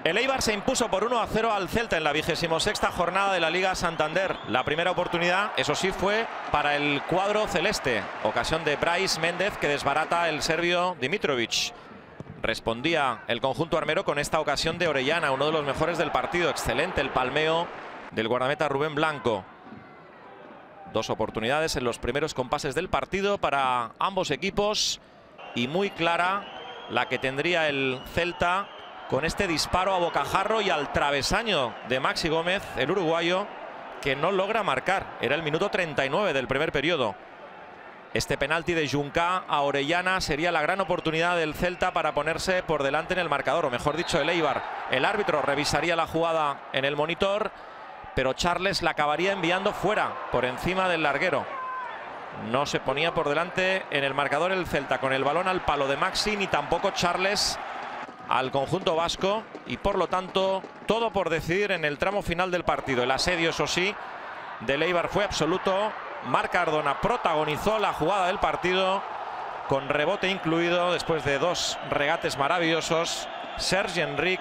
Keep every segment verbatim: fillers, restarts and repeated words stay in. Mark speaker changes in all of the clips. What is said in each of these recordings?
Speaker 1: El Eibar se impuso por uno a cero al Celta en la vigésimo sexta jornada de la Liga Santander. La primera oportunidad, eso sí, fue para el cuadro celeste. Ocasión de Brais Méndez que desbarata el serbio Dimitrovic. Respondía el conjunto armero con esta ocasión de Orellana, uno de los mejores del partido. Excelente el palmeo del guardameta Rubén Blanco. Dos oportunidades en los primeros compases del partido para ambos equipos. Y muy clara la que tendría el Celta con este disparo a bocajarro y al travesaño de Maxi Gómez, el uruguayo, que no logra marcar. Era el minuto treinta y nueve del primer periodo. Este penalti de Juncá a Orellana sería la gran oportunidad del Celta para ponerse por delante en el marcador, o mejor dicho, el Eibar. El árbitro revisaría la jugada en el monitor, pero Charles la acabaría enviando fuera, por encima del larguero. No se ponía por delante en el marcador el Celta con el balón al palo de Maxi, ni tampoco Charles al conjunto vasco, y por lo tanto todo por decidir en el tramo final del partido. El asedio, eso sí, del Eibar fue absoluto. Marc Cardona protagonizó la jugada del partido con rebote incluido después de dos regates maravillosos. Serge Enric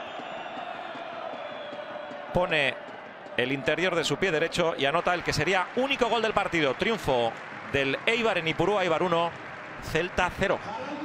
Speaker 1: pone el interior de su pie derecho y anota el que sería único gol del partido. Triunfo del Eibar en Ipurúa. Eibar uno, Celta cero.